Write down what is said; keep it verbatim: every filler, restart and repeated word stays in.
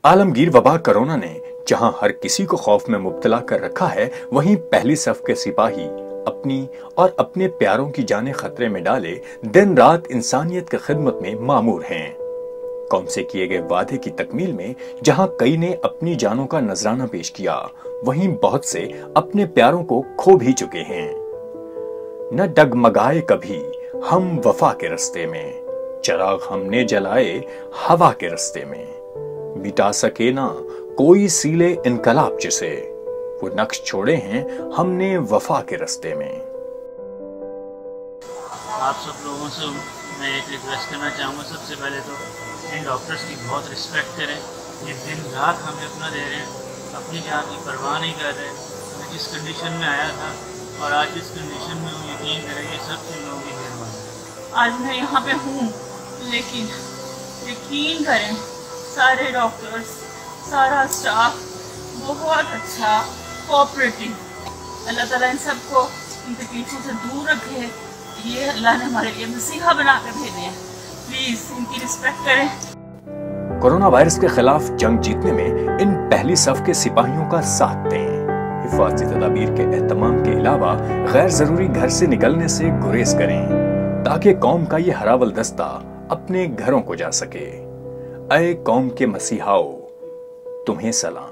आलमगीर वबा कोरोना ने जहां हर किसी को खौफ में मुब्तला कर रखा है, वहीं पहली सफ के सिपाही अपनी और अपने प्यारों की जानें खतरे में डाले दिन रात इंसानियत की खिदमत में मामूर हैं। कौम से किए गए वादे की तकमील में जहां कई ने अपनी जानों का नजराना पेश किया, वहीं बहुत से अपने प्यारों को खो भी चुके हैं। न डगमगाए कभी हम वफा के रस्ते में, चिराग हमने जलाए हवा के रस्ते में, मिटा सके ना कोई सीले इनकलाब जिसे, वो नक्श छोड़े हैं हमने वफा के रस्ते में। आप सब लोगों से मैं एक रिक्वेस्ट करना चाहूँगा, सबसे पहले तो इन डॉक्टर्स की बहुत रिस्पेक्ट करें। ये दिन रात हमें अपना दे रहे हैं, अपनी जान की परवाह नहीं कर रहे। मैं जिस कंडीशन में आया था और आज जिस कंडीशन में हूँ, यकीन करें ये सब इन लोगों की मेहरबानी। आज मैं यहाँ पे हूँ, लेकिन यकीन करें सारे डॉक्टर्स, सारा स्टाफ बहुत अच्छा, कोऑपरेटिव। अल्लाह ताला इन सबको इन तकलीफों से दूर रखे। ये अल्लाह ने हमारे लिए मसीहा बना कर भेजे हैं, प्लीज इनकी रिस्पेक्ट करें। कोरोना वायरस के खिलाफ जंग जीतने में इन पहली सफ के सिपाहियों का साथ दें। हिफाजती तदाबीर के एहतमाम के अलावा गैर जरूरी घर से निकलने से गुरेज करें, ताकि कौम का ये हरावल दस्ता अपने घरों को जा सके। ऐ कौम के मसीहाओ, तुम्हें सलाम।